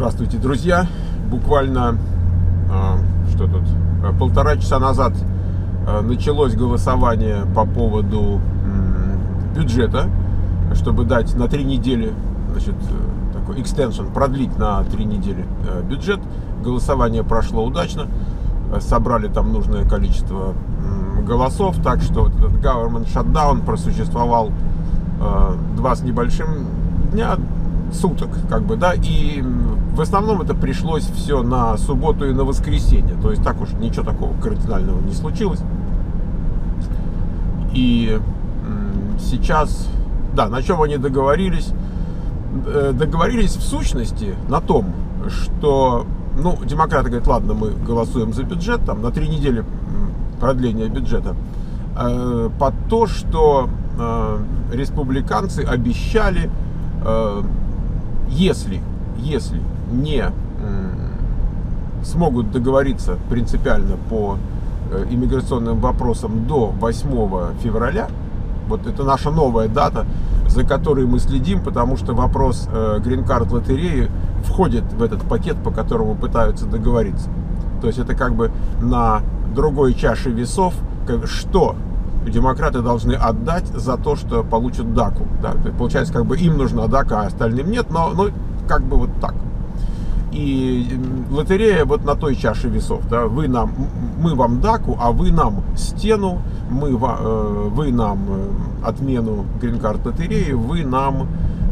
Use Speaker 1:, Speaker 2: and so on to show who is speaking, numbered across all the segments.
Speaker 1: Здравствуйте, друзья! Буквально полтора часа назад началось голосование по поводу бюджета, чтобы дать на 3 недели, значит, такой extension, продлить на 3 недели бюджет. Голосование прошло удачно, собрали там нужное количество голосов, так что этот government shutdown просуществовал 2 с небольшим дня, суток, и в основном это пришлось все на субботу и на воскресенье, то есть так уж ничего такого кардинального не случилось. И сейчас, да, на чем они договорились? Договорились в сущности на том, что, демократы говорят, ладно, мы голосуем за бюджет, там, на 3 недели продления бюджета, под то, что республиканцы обещали, если не смогут договориться принципиально по иммиграционным вопросам до 8 февраля, вот это наша новая дата, за которой мы следим, потому что вопрос грин-карт лотереи входит в этот пакет, по которому пытаются договориться. То есть это на другой чаше весов, что демократы должны отдать за то, что получат даку. Да? Получается, им нужна дака, а остальным нет, но вот так. И лотерея вот на той чаше весов. Да? Мы вам даку, а вы нам стену, вы нам отмену грин-карт лотереи, вы нам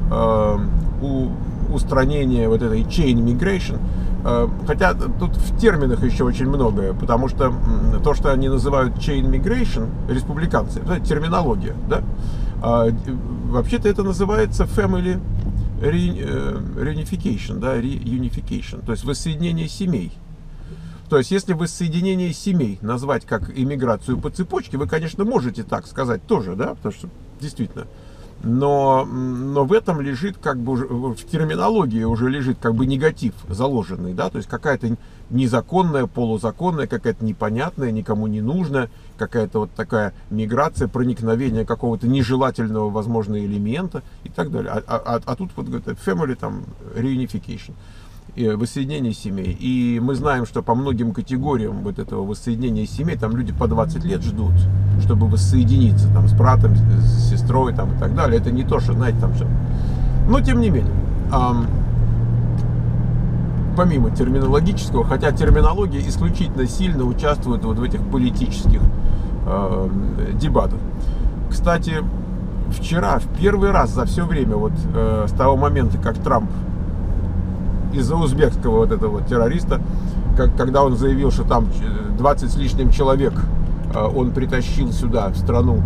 Speaker 1: устранение вот этой chain migration. Хотя тут в терминах еще очень многое, потому что то, что они называют chain migration, республиканцы, это терминология, да? Вообще-то это называется family reunification, да, reunification, то есть воссоединение семей. То есть если воссоединение семей назвать как иммиграцию по цепочке, вы, конечно, можете так сказать тоже, да, потому что действительно. Но в этом лежит, в терминологии уже лежит негатив заложенный, да, то есть какая-то незаконная, полузаконная, какая-то непонятная, никому не нужная, какая-то вот такая миграция, проникновение какого-то нежелательного, возможно, элемента и так далее. А тут вот family, там, reunification, воссоединение семей. И мы знаем, что по многим категориям вот этого воссоединения семей там люди по 20 лет ждут, чтобы воссоединиться там с братом, с сестрой там, и так далее. Это не то, что, знаете, там все. Но тем не менее, помимо терминологического, хотя терминология исключительно сильно участвует вот в этих политических дебатах. Кстати, вчера в первый раз за все время, с того момента, как Трамп из-за узбекского вот этого террориста, когда он заявил, что там 20 с лишним человек он притащил сюда, в страну,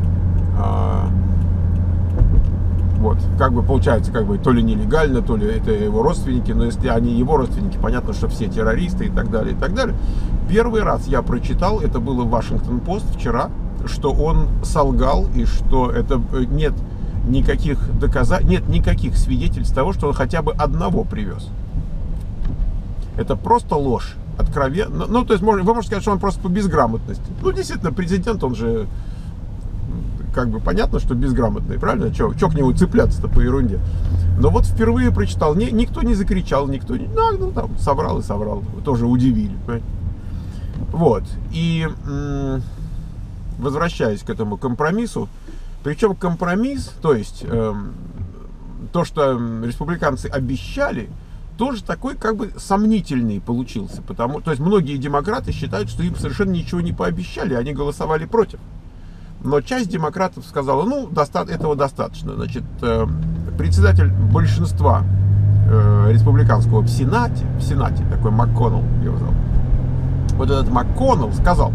Speaker 1: получается, то ли нелегально, то ли это его родственники, но если они его родственники, понятно, что все террористы и так далее, и так далее. Первый раз я прочитал, это было в Вашингтон-Пост вчера, что он солгал и что это нет никаких свидетельств того, что он хотя бы одного привез. Это просто ложь, откровенно. То есть вы можете сказать, что он просто по безграмотности. Действительно, президент, он же, понятно, что безграмотный, правильно? Че к нему цепляться-то по ерунде? Но вот впервые прочитал, никто не закричал, никто не... там, соврал и соврал. Тоже удивили, понимаете? Вот. И возвращаясь к этому компромиссу, причем компромисс, то есть то, что республиканцы обещали, тоже такой сомнительный получился, то есть многие демократы считают, что им совершенно ничего не пообещали, они голосовали против. Но часть демократов сказала, этого достаточно. Значит, председатель большинства республиканского в Сенате, такой МакКоннелл его зовут, вот этот МакКоннелл сказал,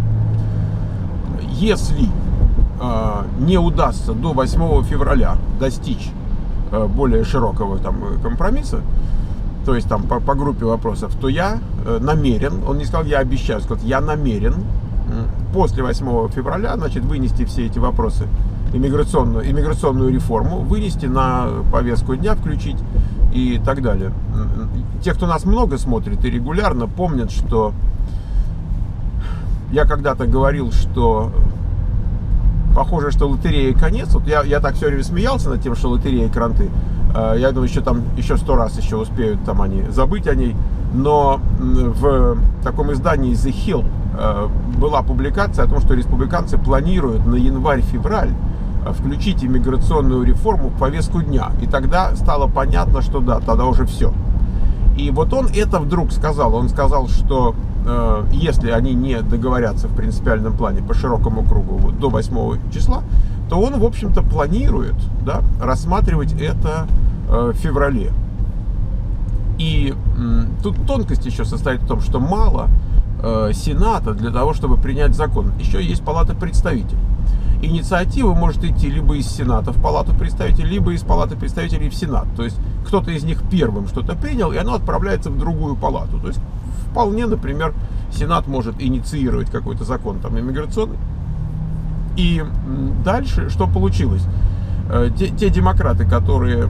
Speaker 1: если не удастся до 8 февраля достичь более широкого компромисса, то есть там по группе вопросов, то я намерен, он не сказал я обещаю, он сказал я намерен после 8 февраля, вынести все эти вопросы, иммиграционную реформу, вынести на повестку дня, включить и так далее. Те, кто нас много смотрит и регулярно, помнят, что я когда-то говорил, что похоже, что лотерея конец. Вот я так все время смеялся над тем, что лотерея кранты. Я думаю, еще 100 раз еще успеют там они забыть о ней. Но в таком издании The Hill была публикация о том, что республиканцы планируют на январь-февраль включить иммиграционную реформу в повестку дня. И тогда стало понятно, что да, тогда уже все. И вот он это вдруг сказал. Он сказал, что если они не договорятся в принципиальном плане по широкому кругу вот, до 8 числа, то он, в общем-то, планирует, да, рассматривать это в феврале. И тут тонкость еще состоит в том, что мало Сената для того, чтобы принять закон. Еще есть Палата представителей. Инициатива может идти либо из Сената в Палату представителей, либо из Палаты представителей в Сенат. То есть кто-то из них первым что-то принял, и оно отправляется в другую палату. То есть вполне, например, Сенат может инициировать какой-то закон там иммиграционный. И дальше что получилось? Те демократы, которые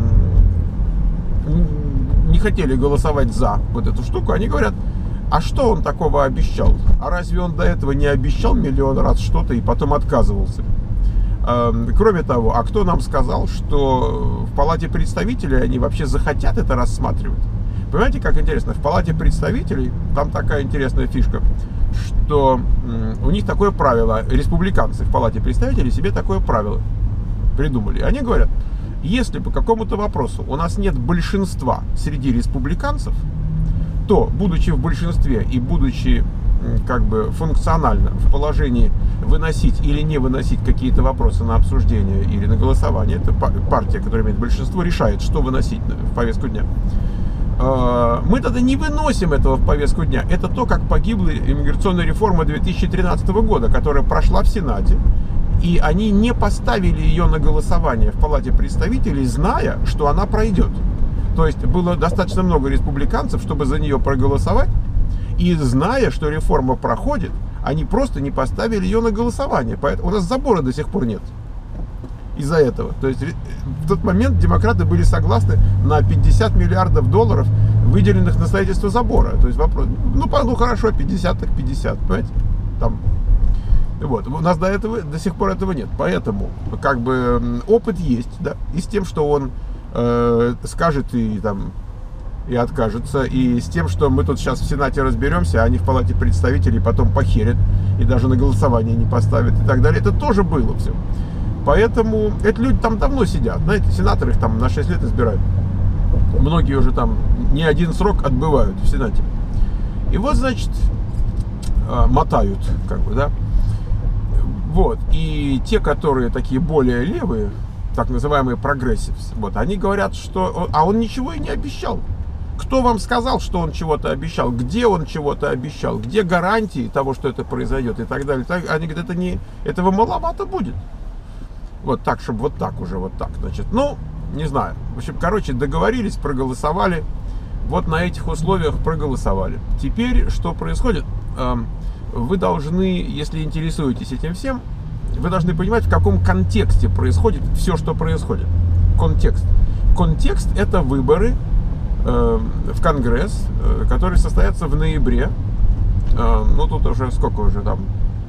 Speaker 1: не хотели голосовать за вот эту штуку, они говорят: а что он такого обещал? А разве он до этого не обещал миллион раз что-то и потом отказывался? Кроме того, а кто нам сказал, что в Палате представителей они вообще захотят это рассматривать? Понимаете, как интересно? В Палате представителей там такая интересная фишка, что у них такое правило, республиканцы в Палате представителей себе такое правило придумали. Они говорят: если по какому-то вопросу у нас нет большинства среди республиканцев, то, будучи в большинстве и будучи как бы функционально в положении выносить или не выносить какие-то вопросы на обсуждение или на голосование, это партия, которая имеет большинство, решает, что выносить в повестку дня. Мы тогда не выносим этого в повестку дня. Это то, как погибла иммиграционная реформа 2013 года, которая прошла в Сенате, и они не поставили ее на голосование в Палате представителей, зная, что она пройдет. То есть было достаточно много республиканцев, чтобы за нее проголосовать, и зная, что реформа проходит, они просто не поставили ее на голосование. Поэтому у нас забора до сих пор нет из-за этого. То есть в тот момент демократы были согласны на 50 миллиардов долларов, выделенных на строительство забора. То есть вопрос, ну хорошо, 50 так 50, понимаете? Там. Вот. У нас до сих пор этого нет. Поэтому как бы опыт есть, да, и с тем, что он скажет и откажется, и с тем, что мы тут сейчас в Сенате разберемся, а они в Палате представителей потом похерят и даже на голосование не поставят и так далее. Это тоже было все. Поэтому эти люди там давно сидят. Знаете, сенаторы их там на 6 лет избирают. Многие уже там не один срок отбывают в Сенате. И вот, значит, мотают, как бы, да. Вот. И те, которые такие более левые, так называемые прогрессивс, вот, они говорят, что... А он ничего и не обещал. Кто вам сказал, что он чего-то обещал? Где он чего-то обещал? Где гарантии того, что это произойдет? И так далее. Они говорят, этого маловато будет. Вот так, чтобы вот так уже, вот так, значит. Ну, не знаю. В общем, короче, договорились, проголосовали. Вот на этих условиях проголосовали. Теперь что происходит? Вы должны, если интересуетесь этим всем, вы должны понимать, в каком контексте происходит все, что происходит. Контекст. Контекст – это выборы в Конгресс, которые состоятся в ноябре. Ну, тут уже сколько уже там...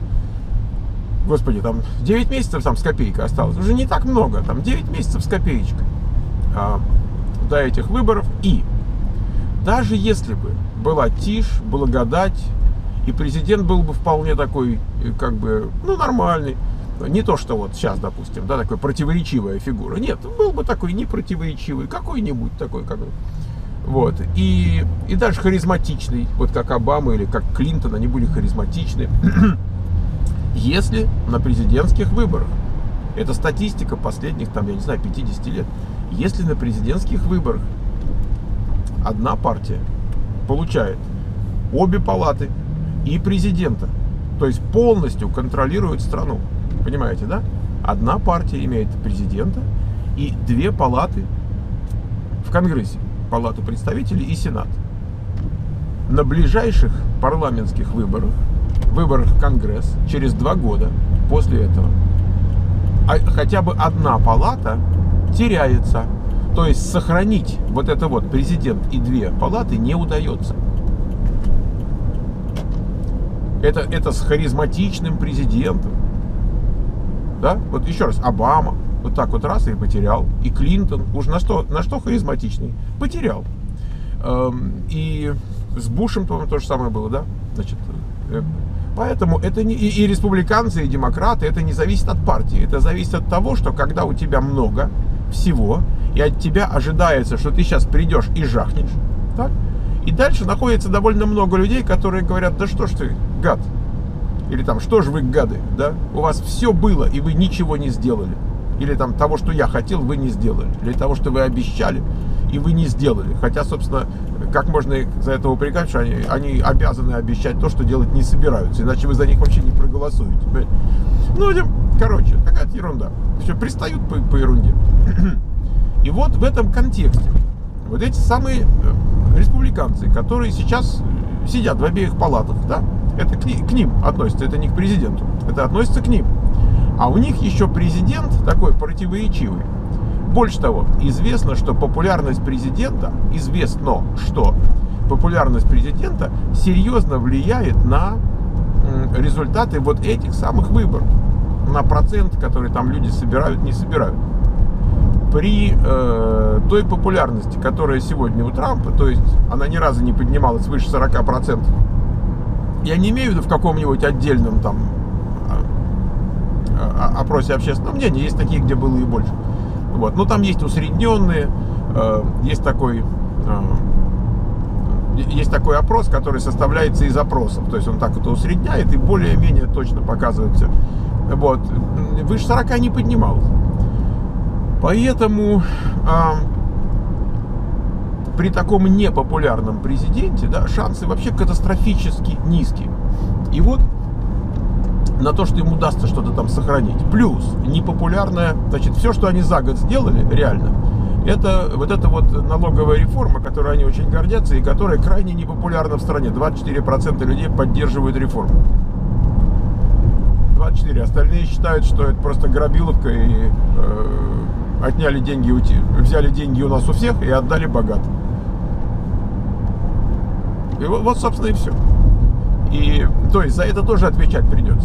Speaker 1: Господи, там 9 месяцев там с копейкой осталось. Уже не так много, там 9 месяцев с копеечкой до этих выборов. И даже если бы была тишь, благодать, и президент был бы вполне такой, как бы, ну, нормальный, не то, что вот сейчас, допустим, да, такой противоречивая фигура. Нет, был бы такой непротиворечивый, какой-нибудь такой, как бы. Вот. И даже харизматичный, вот как Обама или как Клинтон, они были харизматичны. Если на президентских выборах, это статистика последних, там, я не знаю, 50 лет, если на президентских выборах одна партия получает обе палаты и президента, то есть полностью контролирует страну, понимаете, да? Одна партия имеет президента и 2 палаты в Конгрессе, Палату представителей и Сенат. На ближайших парламентских выборах в Конгресс через 2 года после этого хотя бы одна палата теряется. То есть сохранить вот это вот президент и 2 палаты не удается. Это с харизматичным президентом. Да? Вот еще раз, Обама, Вот так вот раз и потерял. И Клинтон, уж на что харизматичный, потерял. И с Бушем, по-моему, то же самое было, да? Значит, поэтому это не и республиканцы, и демократы, это не зависит от партии. Это зависит от того, что когда у тебя много всего, и от тебя ожидается, что ты сейчас придешь и жахнешь, так? И дальше находится довольно много людей, которые говорят: да что ж ты, гад. Или там: что же вы, гады, да? У вас все было, и вы ничего не сделали. Или там: того, что я хотел, вы не сделали. Или того, что вы обещали, и вы не сделали. Хотя, собственно, как можно их за это упрекать, что они обязаны обещать то, что делать не собираются. Иначе вы за них вообще не проголосуете. Ну, короче, какая-то ерунда. Все, пристают по ерунде. И вот в этом контексте вот эти самые республиканцы, которые сейчас сидят в обеих палатах, да, это к ним относится, это не к президенту, это относится к ним. А у них еще президент такой противоречивый. Больше того, известно, что популярность президента серьезно влияет на результаты вот этих самых выборов, на процент, который там люди собирают, не собирают. При той популярности, которая сегодня у Трампа, то есть она ни разу не поднималась выше 40%, я не имею в виду в каком-нибудь отдельном там опросе общественного мнения, есть такие, где было и больше. Вот. Но там есть усредненные, есть такой опрос, который составляется из опросов. То есть он так это усредняет и более-менее точно показывает все. Вот. Выше 40 не поднималось. Поэтому при таком непопулярном президенте, да, шансы вообще катастрофически низкие. И вот на то, что им удастся что-то там сохранить. Плюс непопулярное, значит, все, что они за год сделали, реально, это вот эта вот налоговая реформа, которой они очень гордятся и которая крайне непопулярна в стране. 24% людей поддерживают реформу. 24%. Остальные считают, что это просто грабиловка и отняли деньги, взяли деньги у нас у всех и отдали богатым. И вот, собственно, и все. И, то есть, за это тоже отвечать придется.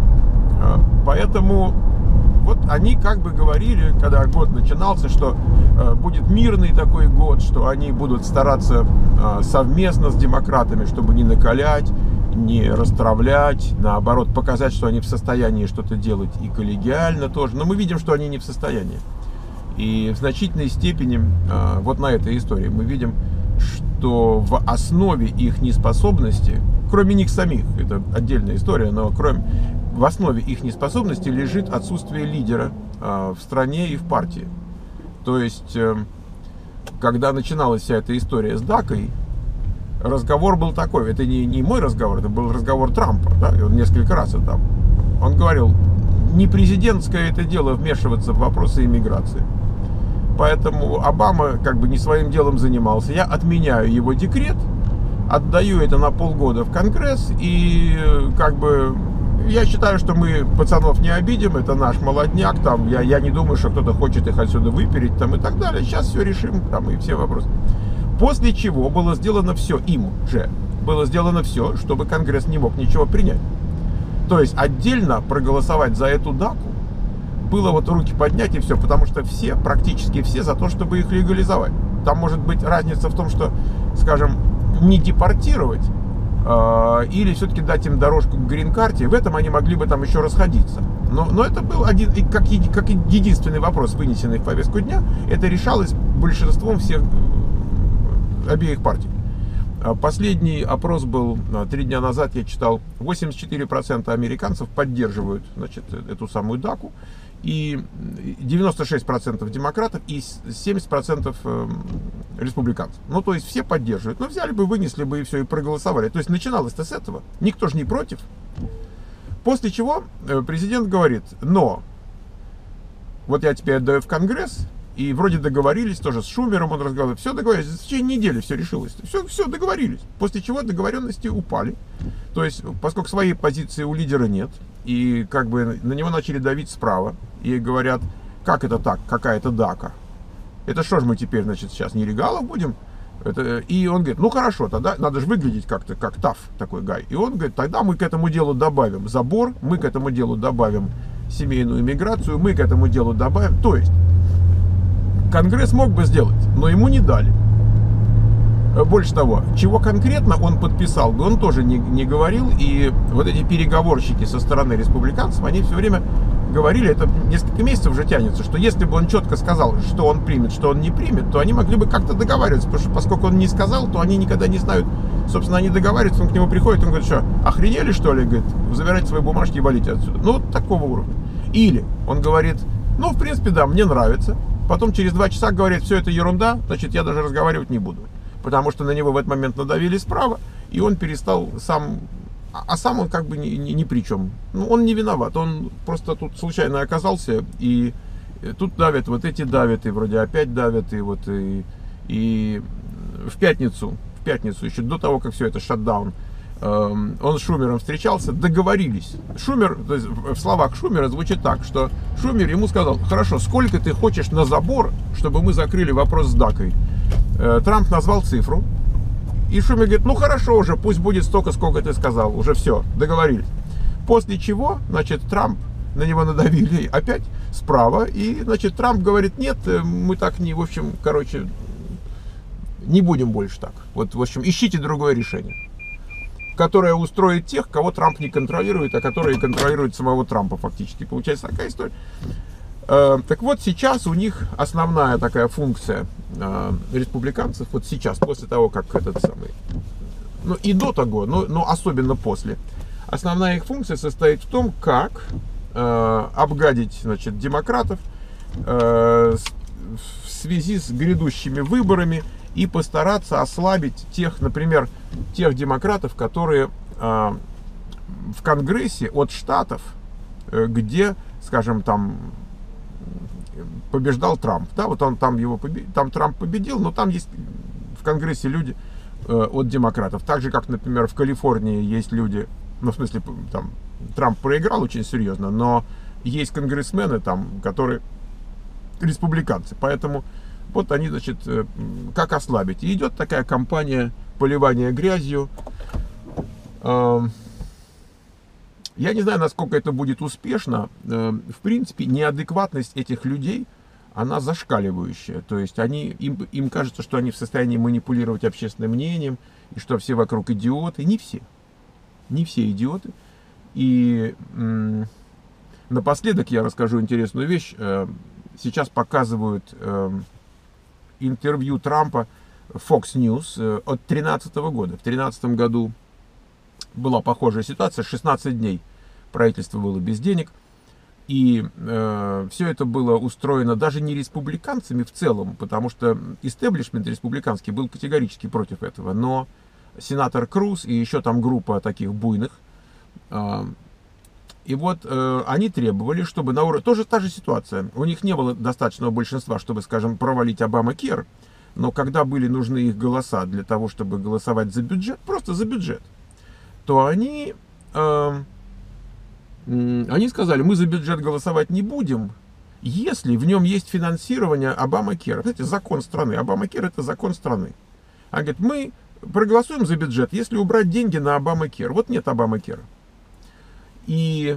Speaker 1: Поэтому вот они как бы говорили, когда год начинался, что будет мирный такой год, что они будут стараться совместно с демократами, чтобы не накалять, не расстравлять, наоборот, показать, что они в состоянии что-то делать и коллегиально тоже. Но мы видим, что они не в состоянии. И в значительной степени вот на этой истории мы видим, что в основе их неспособности, кроме них самих, это отдельная история, но в основе их неспособности лежит отсутствие лидера в стране и в партии. То есть, когда начиналась вся эта история с Дакой, разговор был такой, это не мой разговор, это был разговор Трампа, да, и он несколько раз это там. Он говорил: не президентское это дело вмешиваться в вопросы иммиграции. Поэтому Обама как бы не своим делом занимался. Я отменяю его декрет, отдаю это на полгода в Конгресс, и как бы я считаю, что мы пацанов не обидим, это наш молодняк, там, я не думаю, что кто-то хочет их отсюда выпереть, там, и так далее. Сейчас все решим, там, и все вопросы. После чего было сделано все, было сделано все, чтобы Конгресс не мог ничего принять. То есть отдельно проголосовать за эту Даку было вот руки поднять и все, потому что все, практически все за то, чтобы их легализовать. Там может быть разница в том, что, скажем, не депортировать, или все-таки дать им дорожку к грин-карте. В этом они могли бы там еще расходиться. Но это был как единственный вопрос, вынесенный в повестку дня. Это решалось большинством всех обеих партий. Последний опрос был 3 дня назад, я читал, 84% американцев поддерживают, значит, эту самую Даку, и 96% демократов и 70% республиканцев. Ну, то есть все поддерживают. Ну, взяли бы, вынесли бы и все, и проголосовали. То есть начиналось-то с этого. Никто же не против. После чего президент говорит: но вот я теперь отдаю в Конгресс, и вроде договорились, тоже с Шумером он разговаривал, все договорились, в течение недели все решилось, все договорились, после чего договоренности упали, то есть, поскольку своей позиции у лидера нет, и как бы на него начали давить справа, и говорят: как это так, какая-то Дака, это что ж мы теперь, значит, сейчас нелегалов будем? И он говорит: ну хорошо, тогда надо же выглядеть как-то, как таф такой гай, и он говорит: тогда мы к этому делу добавим забор, мы к этому делу добавим семейную иммиграцию, мы к этому делу добавим. То есть, Конгресс мог бы сделать, но ему не дали. Больше того, чего конкретно он подписал бы, он тоже не говорил. И вот эти переговорщики со стороны республиканцев, они все время говорили, это несколько месяцев уже тянется, что если бы он четко сказал, что он примет, что он не примет, то они могли бы как-то договариваться, потому что поскольку он не сказал, то они никогда не знают. Собственно, они договариваются, он к нему приходит, он говорит, что, охренели, что ли? Говорит, забирайте свои бумажки и валите отсюда. Ну, вот такого уровня. Или он говорит, ну, в принципе, да, мне нравится. Потом через 2 часа говорит, все это ерунда, значит, я даже разговаривать не буду. Потому что на него в этот момент надавили справа, и он перестал сам... А сам он как бы ни при чем. Ну, он не виноват, он просто тут случайно оказался, и тут давят, вот эти давят, и вроде опять давят, и вот и в пятницу еще до того, как все это шатдаун, он с Шумером встречался, договорились. Шумер, то есть в словах Шумера звучит так, что Шумер ему сказал, хорошо, сколько ты хочешь на забор, чтобы мы закрыли вопрос с Дакой? Трамп назвал цифру, и Шумер говорит, ну хорошо уже, пусть будет столько, сколько ты сказал, уже все, договорились. После чего, значит, Трамп, на него надавили опять справа, и, значит, Трамп говорит, нет, мы так не, в общем, короче, не будем больше так. Вот, в общем, ищите другое решение, которое устроит тех, кого Трамп не контролирует, а которые контролируют самого Трампа фактически. Получается такая история. Так вот, сейчас у них основная такая функция республиканцев, вот сейчас, после того, как этот самый, ну и до того, но особенно после, основная их функция состоит в том, как обгадить, значит, демократов в связи с грядущими выборами и постараться ослабить тех, например, тех демократов, которые в Конгрессе от штатов, где, скажем, там побеждал Трамп, да, вот он там там Трамп победил, но там есть в Конгрессе люди от демократов, так же как, например, в Калифорнии есть люди, ну в смысле там Трамп проиграл очень серьезно, но есть конгрессмены там, которые республиканцы, поэтому вот они, значит, как ослабить. И идет такая кампания поливания грязью. Я не знаю, насколько это будет успешно. В принципе, неадекватность этих людей, она зашкаливающая. То есть им кажется, что они в состоянии манипулировать общественным мнением, и что все вокруг идиоты. Не все. Не все идиоты. И напоследок я расскажу интересную вещь. Сейчас показывают интервью Трампа Fox News от 2013 года. В 2013 году была похожая ситуация, 16 дней правительство было без денег, и все это было устроено даже не республиканцами в целом, потому что истеблишмент республиканский был категорически против этого, но сенатор Круз и еще там группа таких буйных, и вот они требовали, чтобы на уровне, тоже та же ситуация, у них не было достаточного большинства, чтобы, скажем, провалить Обама-Кер, но когда были нужны их голоса для того, чтобы голосовать за бюджет, просто за бюджет, то они сказали, мы за бюджет голосовать не будем, если в нем есть финансирование Обама-Кер. Знаете, закон страны. Обама-Кер — это закон страны. Они говорят, мы проголосуем за бюджет, если убрать деньги на Обама-Кер. Вот нет Обама-Кера. И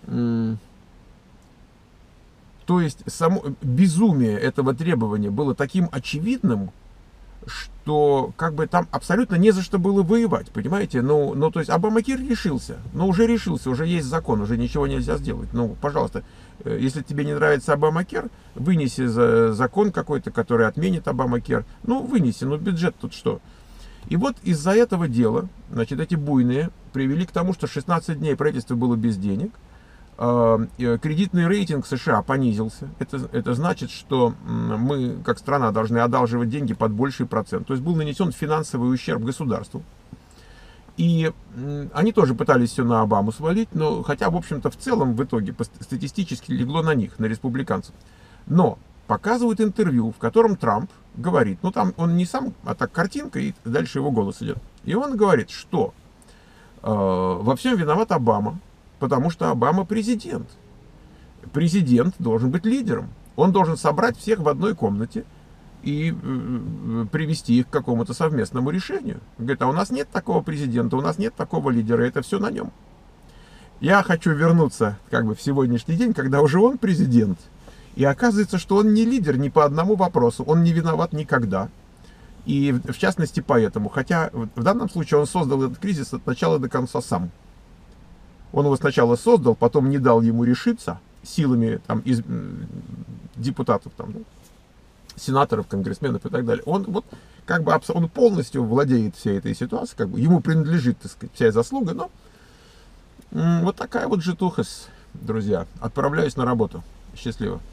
Speaker 1: то есть само безумие этого требования было таким очевидным, что как бы там абсолютно не за что было воевать, понимаете? Ну то есть Обама-Кер решился, но уже решился, уже есть закон, уже ничего нельзя сделать. Ну, пожалуйста, если тебе не нравится Обама-Кер, вынеси закон какой-то, который отменит Обама-Кер. Ну, вынеси, ну бюджет тут что? И вот из-за этого дела, значит, эти буйные привели к тому, что 16 дней правительство было без денег, кредитный рейтинг США понизился. Это значит, что мы, как страна, должны одалживать деньги под больший процент. То есть был нанесен финансовый ущерб государству. И они тоже пытались все на Обаму свалить, но хотя, в общем-то, в целом, в итоге, статистически легло на них, на республиканцев. Но показывают интервью, в котором Трамп говорит, ну там он не сам, а так картинка, и дальше его голос идет. И он говорит, что во всем виноват Обама, потому что Обама президент. Президент должен быть лидером. Он должен собрать всех в одной комнате и привести их к какому-то совместному решению. Говорит, а у нас нет такого президента, у нас нет такого лидера, это все на нем. Я хочу вернуться как бы в сегодняшний день, когда уже он президент. И оказывается, что он не лидер ни по одному вопросу, он не виноват никогда. И в частности поэтому, хотя в данном случае он создал этот кризис от начала до конца сам. Он его сначала создал, потом не дал ему решиться силами там, депутатов, там, сенаторов, конгрессменов и так далее. Он вот как бы он полностью владеет всей этой ситуацией, как бы ему принадлежит, так сказать, вся заслуга, но вот такая вот житуха, друзья. Отправляюсь на работу. Счастливо.